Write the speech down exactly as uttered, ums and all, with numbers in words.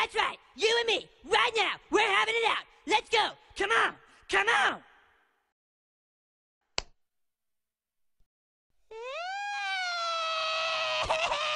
That's right, you and me, right now, we're having it out. Let's go, come on, come on.